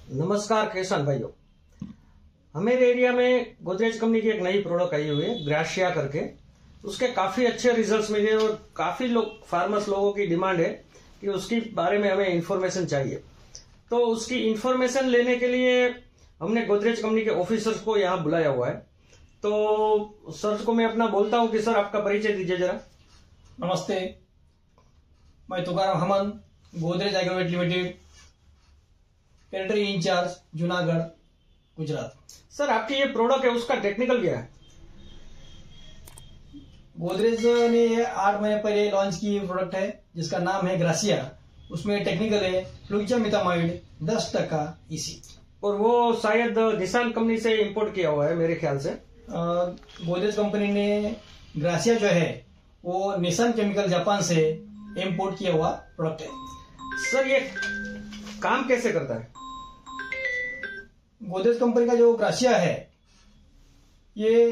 नमस्कार किसान भाइयों, हमारे एरिया में गोदरेज कंपनी की एक नई प्रोडक्ट आई हुई है ग्रासिया करके। उसके काफी अच्छे रिजल्ट्स मिले और काफी फार्मर्स लोगों की डिमांड है कि उसकी बारे में हमें इंफॉर्मेशन चाहिए। तो उसकी इंफॉर्मेशन लेने के लिए हमने गोदरेज कंपनी के ऑफिसर्स को यहाँ बुलाया हुआ है। तो सर को मैं अपना बोलता हूँ कि सर आपका परिचय दीजिए जरा। नमस्ते, मैं Tukaram Haman, Godrej Agrovet limited, territory incharge, Junagadh, Gujarat. Sir आपकी ये प्रोडक्ट है उसका टेक्निकल क्या है? गोदरेज ने 8 महीने पहले लॉन्च की प्रोडक्ट है जिसका नाम है ग्रासिया। उसमें टेक्निकल है फ्लुक्जामिथामाइड 10% ईसी। और वो शायद निसान कंपनी से इंपोर्ट किया हुआ है मेरे ख्याल से। गोदरेज कंपनी ने ग्रासिया जो है वो निसान केमिकल जापान से इंपोर्ट किया हुआ प्रोडक्ट है। सर ये काम कैसे करता है? गोदरेज कंपनी का जो ग्रासिया है ये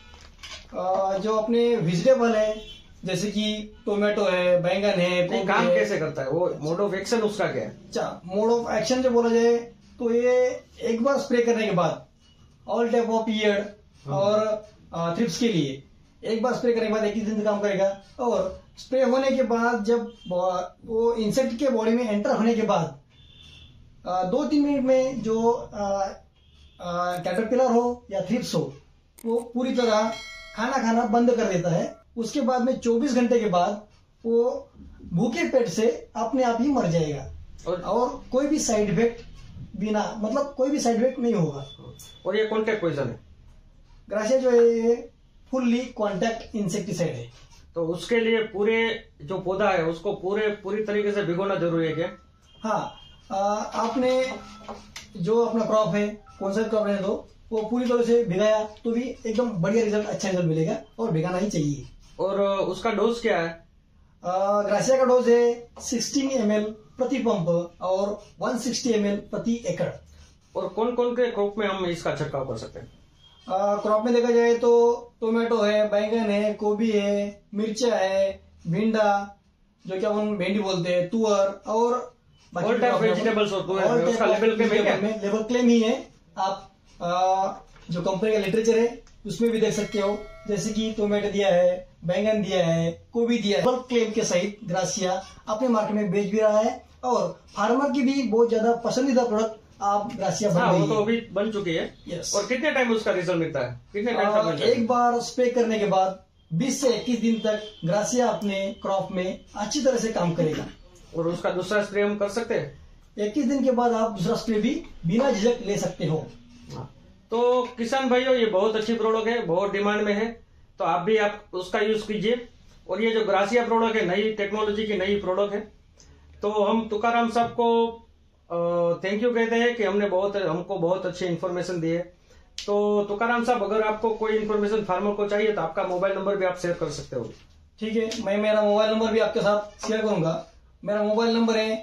जो अपने वेजिटेबल है जैसे कि टोमेटो है, बैंगन है, गोभी काम कैसे करता है? वो मोड ऑफ एक्शन उसका क्या है? अच्छा, मोड ऑफ एक्शन जो बोला जाए तो ये एक बार स्प्रे करने के बाद ऑल टाइप ऑफ ईयर्ड और थ्रिप्स के लिए एक बार स्प्रे करने के बाद 21 दिन काम करेगा। और स्प्रे होने के बाद जब वो इंसेक्ट के बॉडी में एंटर होने के बाद 2-3 मिनट में जो कैटरपिलर हो या थ्रिप्स हो वो पूरी तरह खाना बंद कर देता है। उसके बाद में 24 घंटे के बाद वो भूखे पेट से अपने आप ही मर जाएगा और कोई भी साइड इफेक्ट कोई भी साइड इफेक्ट नहीं होगा। और ये कॉन्टैक्ट पॉइजन है। ग्रासिया जो है ये फुल्ली कॉन्टैक्ट इंसेक्टिसाइड है। तो उसके लिए पूरे जो पौधा है उसको पूरी तरीके से भिगोना जरूरी है क्या? हाँ, आपने जो अपना क्रॉप है, कौन सा क्रॉप है, तो वो पूरी तरह से भिगाया तो भी एकदम बढ़िया रिजल्ट, अच्छा रिजल्ट मिलेगा और भिगाना ही चाहिए। और उसका डोज क्या है? ग्रासिया का डोज है 16 ml प्रति पंप और 160 ml प्रति एकड़। और कौन कौन के क्रॉप में हम इसका छिड़काव कर सकते हैं? क्रॉप में देखा जाए तो टोमेटो है, बैंगन है, गोभी है, मिर्चा है, भिंडा जो क्या हम भेंडी बोलते हैं, तुअर और ऑल टाइप वेजिटेबल्स उसका लेवल क्लेम ही है। आप जो कंपनी का लिटरेचर है उसमें भी देख सकते हो, जैसे कि टोमेटो दिया है, बैंगन दिया है, गोभी दिया है। क्लेम के सहित ग्रासिया अपने मार्केट में बेच भी रहा है और फार्मर की भी बहुत ज्यादा पसंदीदा प्रोडक्ट आप ग्रासिया बन गई है। वो तो अभी बन चुकी है। यस। और कितने टाइम उसका रिजल्ट मिलता है? कितने टाइम तक? एक बार स्प्रे करने के बाद 20 से 21 दिन तक ग्रासिया अपने क्रॉप में अच्छी तरह से काम करेगा। और उसका दूसरा स्प्रे हम कर सकते हैं? 21 दिन के बाद आप दूसरा स्प्रे भी बिना झिझक ले सकते हो। तो किसान भाइयों, ये बहुत अच्छी प्रोडक्ट है, बहुत डिमांड में है, तो आप भी उसका यूज कीजिए। और ये जो ग्रासिया प्रोडक्ट है, नई टेक्नोलॉजी की नई प्रोडक्ट है। तो हम तुकाराम साहब को थैंक यू कहते हैं कि हमको बहुत अच्छी इन्फॉर्मेशन दी है। तो तुकाराम साहब, अगर आपको कोई इन्फॉर्मेशन फार्मर को चाहिए तो आपका मोबाइल नंबर भी आप शेयर कर सकते हो। ठीक है, मैं मेरा मोबाइल नंबर भी आपके साथ शेयर करूंगा। मेरा मोबाइल नंबर है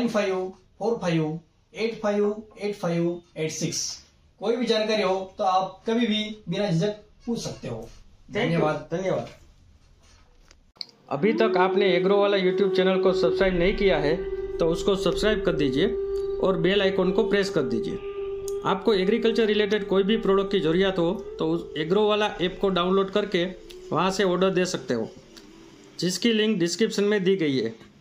9545858586। कोई भी जानकारी हो तो आप कभी भी बिना झिझक पूछ सकते हो। धन्यवाद। अभी तक आपने एग्रो वाला यूट्यूब चैनल को सब्सक्राइब नहीं किया है तो उसको सब्सक्राइब कर दीजिए और बेल आइकॉन को प्रेस कर दीजिए। आपको एग्रीकल्चर रिलेटेड कोई भी प्रोडक्ट की ज़रूरत हो तो उस एग्रो वाला ऐप को डाउनलोड करके वहाँ से ऑर्डर दे सकते हो, जिसकी लिंक डिस्क्रिप्शन में दी गई है।